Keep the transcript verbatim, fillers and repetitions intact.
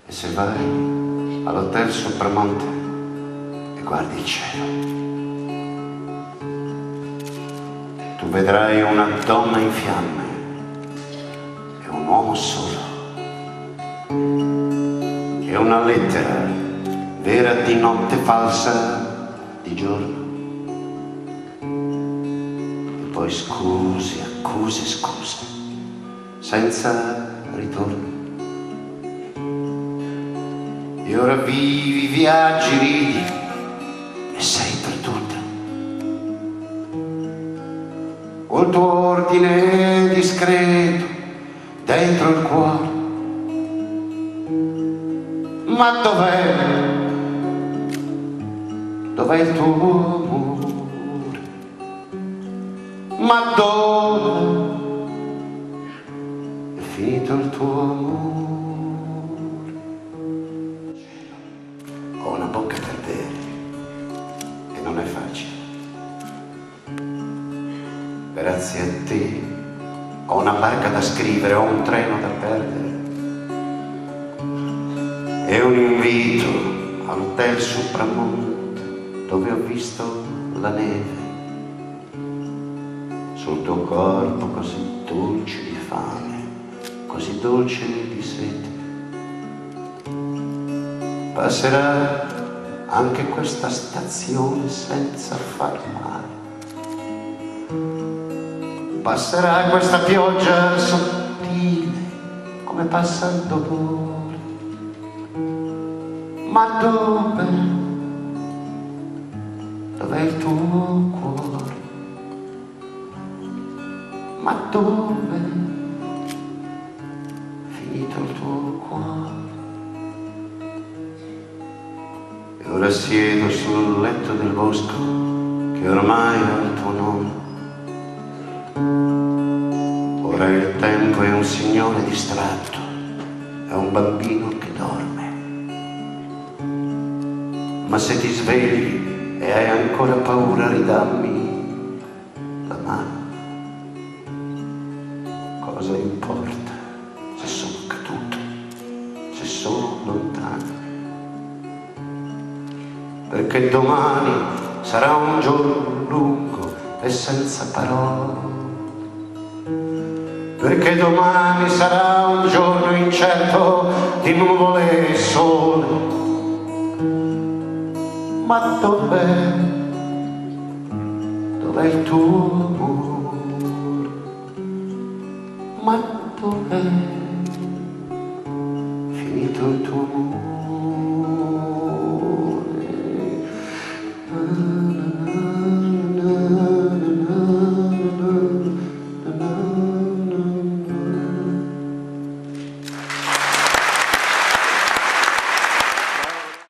E se vai all'hotel Sopramonte e guardi il cielo, tu vedrai una donna in fiamme e un uomo solo, e una lettera vera di notte, falsa di giorno. E poi scuse, accuse, scuse, senza ritorno. E ora vivi, viaggi, ridi e sei perduta. Col tuo ordine discreto dentro il cuore. Ma dov'è? Dov'è il tuo amore? Ma dove è finito il tuo amore? Ho una bocca per bere e non è facile. Grazie a te ho una barca da scrivere, ho un treno da perdere e un invito all'hotel Sopramonte dove ho visto la neve sul tuo corpo così dolce di fame, così dolce di sete. Passerà anche questa stazione senza far male. Passerà questa pioggia sottile come passa il dolore. Ma dove? Dov'è il tuo cuore? Ma dove è finito il tuo cuore? E ora siedo sul letto del bosco che ormai ha il tuo nome. Ora il tempo è un signore distratto, è un bambino che dorme. Ma se ti svegli e hai ancora paura, ridammi la mano. Cosa importa se sono caduto, se sono lontano? Perché domani sarà un giorno lungo e senza parole. Perché domani sarà un giorno incerto di nuvole e sole. Ma dov'è? Dov'è il tuo amore? Ma dov'è finito il tuo amore?